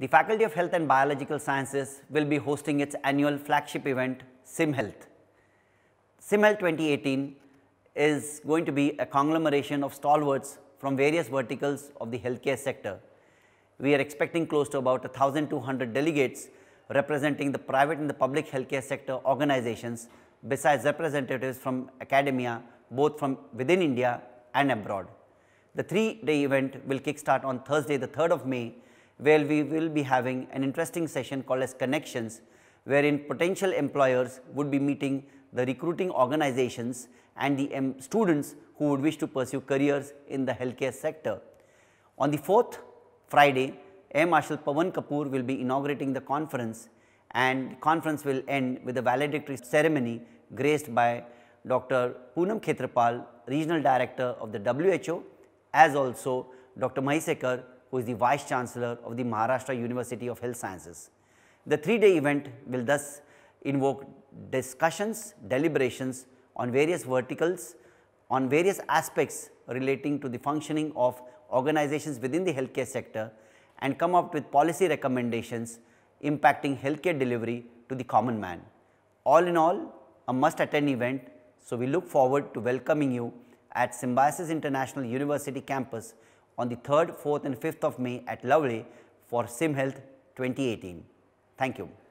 The Faculty of Health and Biological Sciences will be hosting its annual flagship event, SimHealth. SimHealth 2018 is going to be a conglomeration of stalwarts from various verticals of the healthcare sector. We are expecting close to about 1,200 delegates representing the private and the public healthcare sector organizations, besides representatives from academia, both from within India and abroad. The 3-day event will kickstart on Thursday, the 3rd of May, where we will be having an interesting session called as Connections, wherein potential employers would be meeting the recruiting organizations and the students who would wish to pursue careers in the healthcare sector. On the 4th Friday, Air Marshal Pawan Kapoor will be inaugurating the conference, and the conference will end with a valedictory ceremony graced by Dr. Poonam Khetrapal, Regional Director of the WHO, as also Dr. Mahisekar, who is the Vice Chancellor of the Maharashtra University of Health Sciences. The 3-day event will thus invoke discussions, deliberations on various verticals, on various aspects relating to the functioning of organizations within the healthcare sector, and come up with policy recommendations impacting healthcare delivery to the common man. All in all, a must-attend event, so we look forward to welcoming you at Symbiosis International University campus on the 3rd, 4th and 5th of May at Lovely for SimHealth 2018. Thank you.